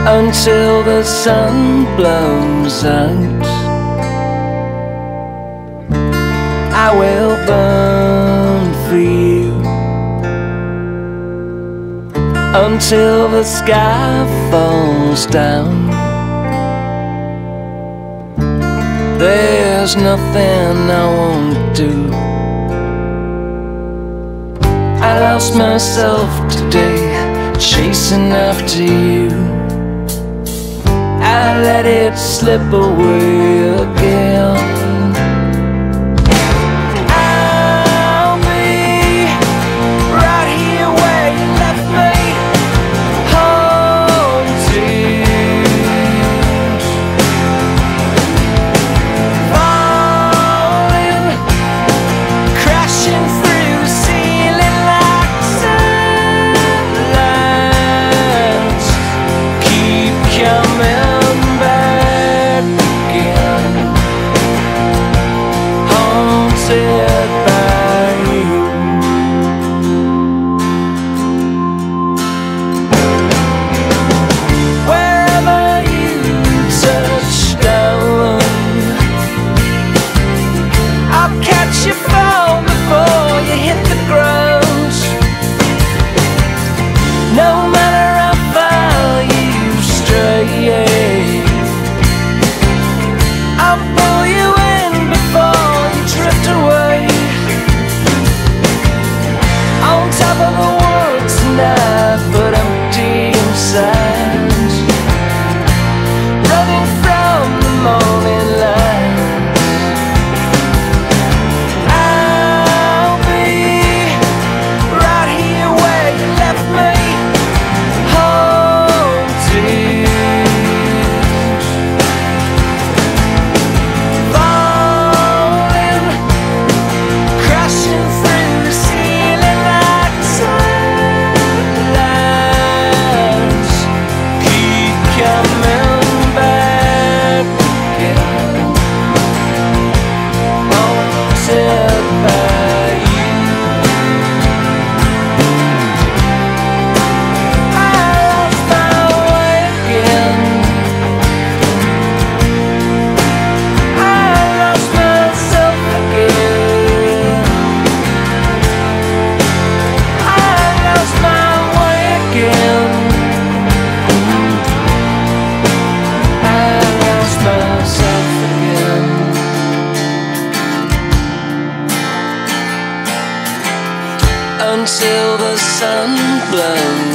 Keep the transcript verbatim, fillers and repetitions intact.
until the sun blows out. I will burn for you until the sky falls down. There's nothing I won't do. I lost myself today, chasing after you. I let it slip away again. I'll be right here where you left me, haunted, falling, crashing through the ceiling like sunlight. Keep coming. No matter how far you stray, I'll pull you in before you drift away. On top of the world tonight, but empty inside, running from the morning light. I'll be right here where you left me, until the sun blows